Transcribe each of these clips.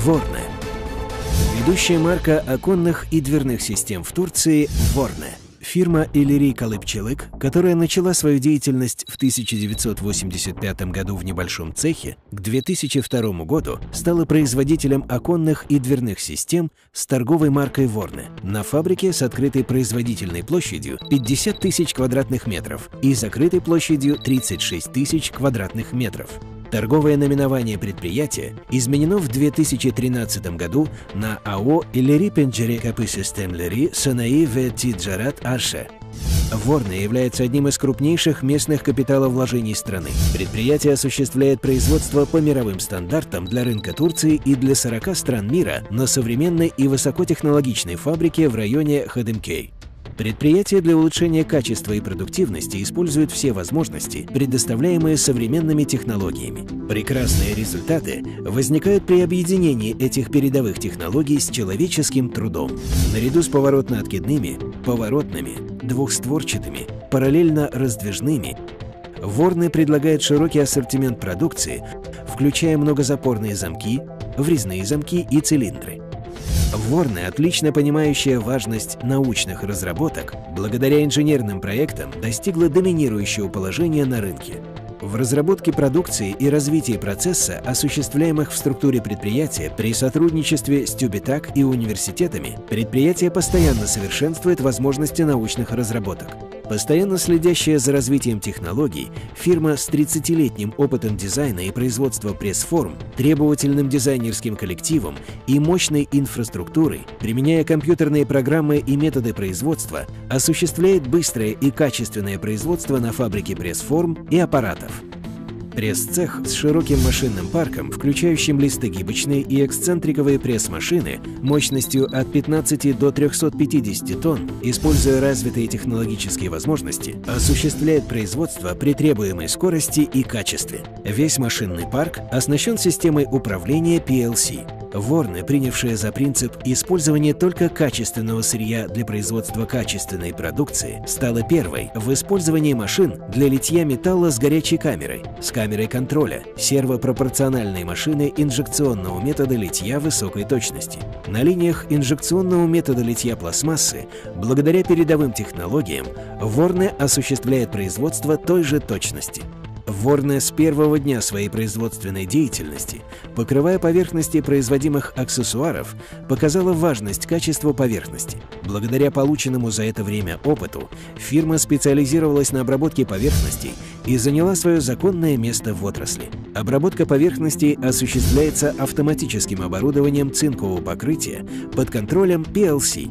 Ворне. Ведущая марка оконных и дверных систем в Турции – Ворне. Фирма Илири Калыпчылык, которая начала свою деятельность в 1985 году в небольшом цехе, к 2002 году стала производителем оконных и дверных систем с торговой маркой Ворне на фабрике с открытой производительной площадью 50 тысяч квадратных метров и закрытой площадью 36 тысяч квадратных метров. Торговое наименование предприятия изменено в 2013 году на АО «Илири Пенджере Капы Системлери Санаи Ве Тиджарат Арше». Ворне является одним из крупнейших местных капиталовложений страны. Предприятие осуществляет производство по мировым стандартам для рынка Турции и для 40 стран мира на современной и высокотехнологичной фабрике в районе Хадымкей. Предприятие для улучшения качества и продуктивности использует все возможности, предоставляемые современными технологиями. Прекрасные результаты возникают при объединении этих передовых технологий с человеческим трудом. Наряду с поворотно-откидными, поворотными, двухстворчатыми, параллельно раздвижными, Ворне предлагает широкий ассортимент продукции, включая многозапорные замки, врезные замки и цилиндры. Ворне, отлично понимающая важность научных разработок, благодаря инженерным проектам достигла доминирующего положения на рынке. В разработке продукции и развитии процесса, осуществляемых в структуре предприятия при сотрудничестве с Тюбитак и университетами, предприятие постоянно совершенствует возможности научных разработок. Постоянно следящая за развитием технологий, фирма с 30-летним опытом дизайна и производства пресс-форм, требовательным дизайнерским коллективом и мощной инфраструктурой, применяя компьютерные программы и методы производства, осуществляет быстрое и качественное производство на фабрике пресс-форм и аппаратов. Пресс-цех с широким машинным парком, включающим листогибочные и эксцентриковые пресс-машины мощностью от 15 до 350 тонн, используя развитые технологические возможности, осуществляет производство при требуемой скорости и качестве. Весь машинный парк оснащен системой управления PLC. Ворне, принявшая за принцип использования только качественного сырья для производства качественной продукции, стала первой в использовании машин для литья металла с горячей камерой, с камерой контроля, сервопропорциональной машины инжекционного метода литья высокой точности. На линиях инжекционного метода литья пластмассы, благодаря передовым технологиям, Ворне осуществляет производство той же точности. Ворне с первого дня своей производственной деятельности, покрывая поверхности производимых аксессуаров, показала важность качества поверхности. Благодаря полученному за это время опыту, фирма специализировалась на обработке поверхностей и заняла свое законное место в отрасли. Обработка поверхностей осуществляется автоматическим оборудованием цинкового покрытия под контролем PLC.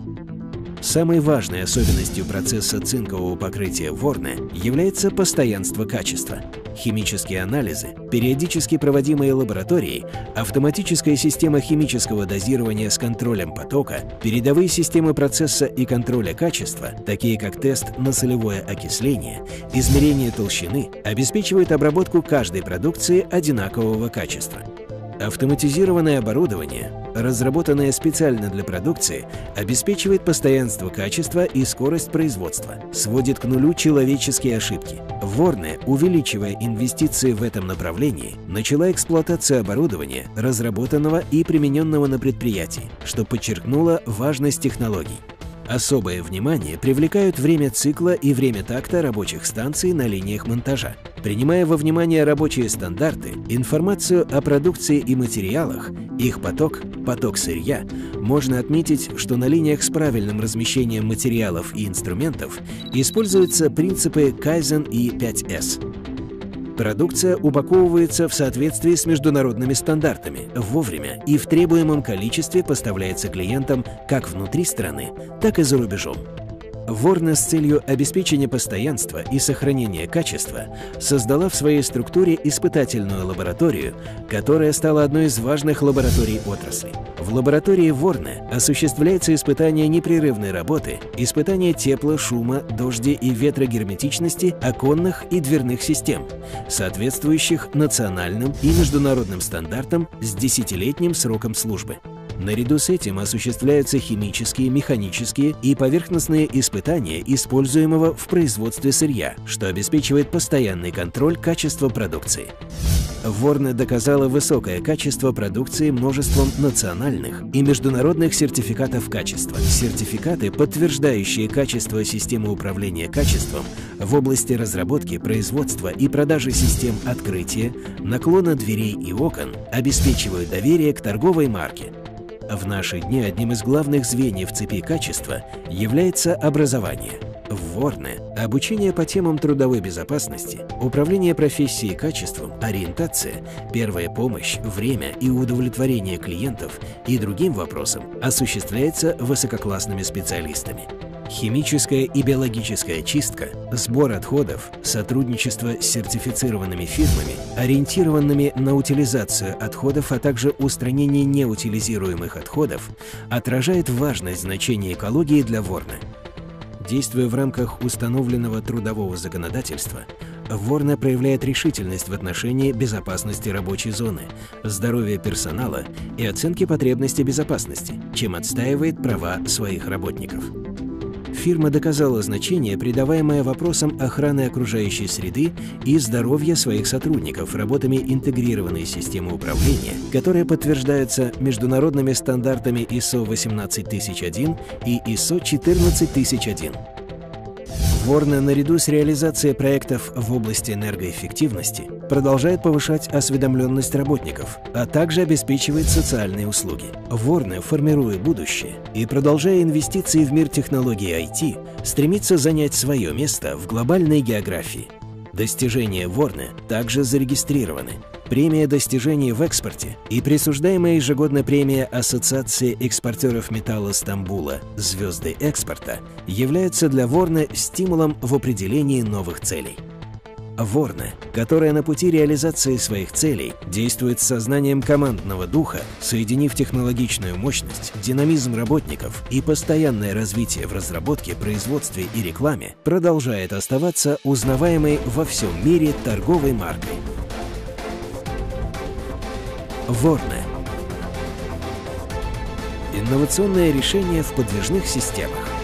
Самой важной особенностью процесса цинкового покрытия Ворне является постоянство качества. Химические анализы, периодически проводимые лабораторией, автоматическая система химического дозирования с контролем потока, передовые системы процесса и контроля качества, такие как тест на солевое окисление, измерение толщины, обеспечивают обработку каждой продукции одинакового качества. Автоматизированное оборудование, разработанное специально для продукции, обеспечивает постоянство качества и скорость производства, сводит к нулю человеческие ошибки. Ворне, увеличивая инвестиции в этом направлении, начала эксплуатацию оборудования, разработанного и примененного на предприятии, что подчеркнуло важность технологий. Особое внимание привлекают время цикла и время такта рабочих станций на линиях монтажа. Принимая во внимание рабочие стандарты, информацию о продукции и материалах, их поток сырья, можно отметить, что на линиях с правильным размещением материалов и инструментов используются принципы Кайзен и 5S. Продукция упаковывается в соответствии с международными стандартами, вовремя и в требуемом количестве поставляется клиентам как внутри страны, так и за рубежом. Ворне с целью обеспечения постоянства и сохранения качества создала в своей структуре испытательную лабораторию, которая стала одной из важных лабораторий отрасли. В лаборатории Ворне осуществляется испытание непрерывной работы, испытание тепла, шума, дождя и ветрогерметичности оконных и дверных систем, соответствующих национальным и международным стандартам с 10-летним сроком службы. Наряду с этим осуществляются химические, механические и поверхностные испытания используемого в производстве сырья, что обеспечивает постоянный контроль качества продукции. Vorne доказала высокое качество продукции множеством национальных и международных сертификатов качества. Сертификаты, подтверждающие качество системы управления качеством в области разработки, производства и продажи систем открытия, наклона дверей и окон, обеспечивают доверие к торговой марке. В наши дни одним из главных звеньев цепи качества является образование. В Vorne обучение по темам трудовой безопасности, управление профессией качеством, ориентация, первая помощь, время и удовлетворение клиентов и другим вопросам осуществляется высококлассными специалистами. Химическая и биологическая чистка, сбор отходов, сотрудничество с сертифицированными фирмами, ориентированными на утилизацию отходов, а также устранение неутилизируемых отходов, отражает важность значения экологии для Vorne. Действуя в рамках установленного трудового законодательства, Vorne проявляет решительность в отношении безопасности рабочей зоны, здоровья персонала и оценки потребностей безопасности, чем отстаивает права своих работников. Фирма доказала значение, придаваемое вопросам охраны окружающей среды и здоровья своих сотрудников работами интегрированной системы управления, которые подтверждаются международными стандартами ISO 18001 и ISO 14001. Vorne наряду с реализацией проектов в области энергоэффективности продолжает повышать осведомленность работников, а также обеспечивает социальные услуги. Vorne, формируя будущее и продолжая инвестиции в мир технологий IT, стремится занять свое место в глобальной географии. Достижения Vorne также зарегистрированы. Премия достижений в экспорте и присуждаемая ежегодно премия Ассоциации экспортеров металла Стамбула «Звезды экспорта» являются для Vorne стимулом в определении новых целей. Vorne, которая на пути реализации своих целей действует с сознанием командного духа, соединив технологичную мощность, динамизм работников и постоянное развитие в разработке, производстве и рекламе, продолжает оставаться узнаваемой во всем мире торговой маркой. Vorne. Инновационное решение в подвижных системах.